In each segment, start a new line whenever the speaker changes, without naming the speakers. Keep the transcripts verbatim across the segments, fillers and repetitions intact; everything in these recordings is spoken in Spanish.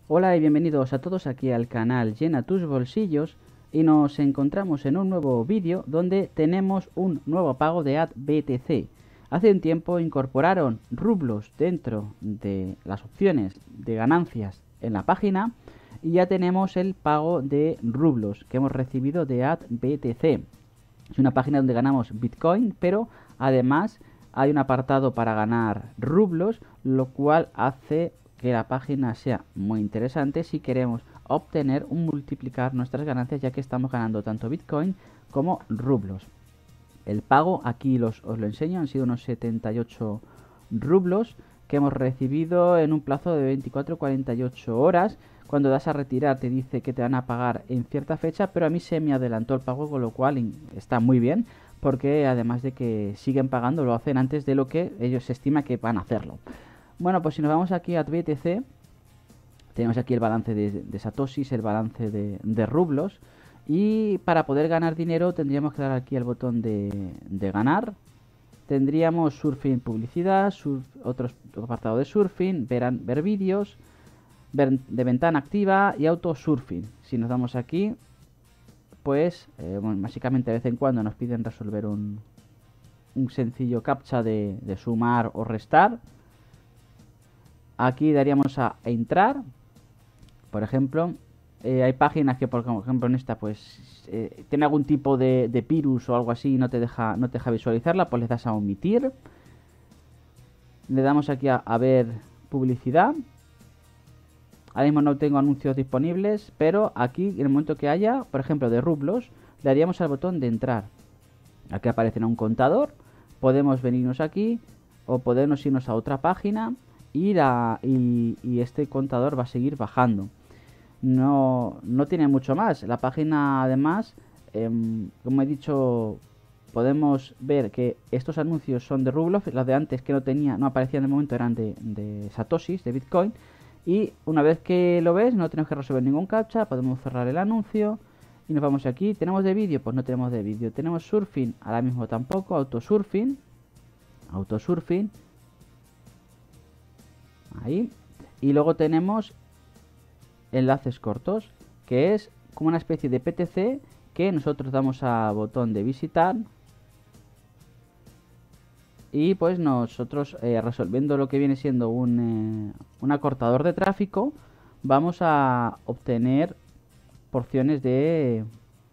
Hola y bienvenidos a todos aquí al canal Llena tus bolsillos y nos encontramos en un nuevo vídeo donde tenemos un nuevo pago de A D B T C. Hace un tiempo incorporaron rublos dentro de las opciones de ganancias en la página y ya tenemos el pago de rublos que hemos recibido de A D B T C. Es una página donde ganamos Bitcoin, pero además hay un apartado para ganar rublos, lo cual hace que la página sea muy interesante si queremos obtener un multiplicar nuestras ganancias, ya que estamos ganando tanto Bitcoin como rublos. El pago, aquí los, os lo enseño, han sido unos setenta y ocho rublos que hemos recibido en un plazo de veinticuatro a cuarenta y ocho horas. Cuando das a retirar te dice que te van a pagar en cierta fecha, pero a mí se me adelantó el pago, con lo cual está muy bien, porque además de que siguen pagando, lo hacen antes de lo que ellos se estima que van a hacerlo. Bueno, pues si nos vamos aquí a B T C, tenemos aquí el balance de, de satoshis, el balance de, de rublos. Y para poder ganar dinero tendríamos que dar aquí al botón de, de ganar. Tendríamos surfing publicidad, surf, otro apartado de surfing, verán, ver vídeos, ver de ventana activa y auto surfing. Si nos damos aquí, pues eh, bueno, básicamente de vez en cuando nos piden resolver un, un sencillo captcha de, de sumar o restar. Aquí daríamos a entrar. Por ejemplo, eh, hay páginas que, por ejemplo, en esta, pues eh, tiene algún tipo de, de virus o algo así y no te deja, no te deja visualizarla, pues le das a omitir. Le damos aquí a, a ver publicidad. Ahora mismo no tengo anuncios disponibles, pero aquí, en el momento que haya, por ejemplo, de rublos, le daríamos al botón de entrar. Aquí aparecerá un contador. Podemos venirnos aquí o podemos irnos a otra página y, la, y, y este contador va a seguir bajando. No, no tiene mucho más. La página, además, eh, como he dicho, podemos ver que estos anuncios son de rublos. Los de antes que no tenía, no aparecían de momento, eran de, de satoshis, de Bitcoin. Y una vez que lo ves, no tenemos que resolver ningún captcha. Podemos cerrar el anuncio y nos vamos aquí. ¿Tenemos de vídeo? Pues no tenemos de vídeo. ¿Tenemos surfing? Ahora mismo tampoco. Autosurfing. Autosurfing. Ahí. Y luego tenemos enlaces cortos, que es como una especie de P T C que nosotros damos a botón de visitar y pues nosotros eh, resolviendo lo que viene siendo un, eh, un acortador de tráfico, vamos a obtener porciones de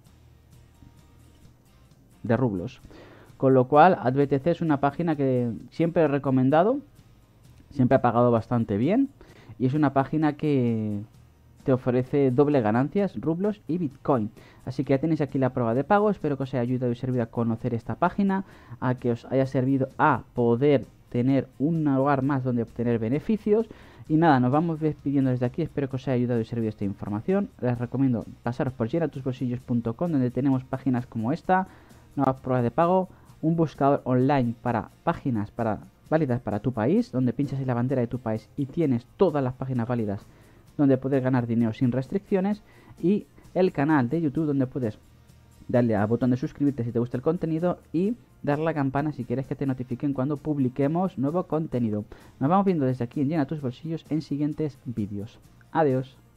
de rublos, con lo cual A D B T C es una página que siempre he recomendado, siempre ha pagado bastante bien y es una página que te ofrece doble ganancias, rublos y Bitcoin. Así que ya tenéis aquí la prueba de pago. Espero que os haya ayudado y servido a conocer esta página, a que os haya servido a poder tener un lugar más donde obtener beneficios. Y nada, nos vamos despidiendo desde aquí. Espero que os haya ayudado y servido esta información. Les recomiendo pasaros por llena tus bolsillos punto com, donde tenemos páginas como esta, nuevas pruebas de pago, un buscador online para páginas para válidas para tu país, donde pinchas en la bandera de tu país y tienes todas las páginas válidas donde puedes ganar dinero sin restricciones, y el canal de YouTube donde puedes darle al botón de suscribirte si te gusta el contenido y darle a la campana si quieres que te notifiquen cuando publiquemos nuevo contenido. Nos vamos viendo desde aquí en Llena tus bolsillos en siguientes vídeos. Adiós.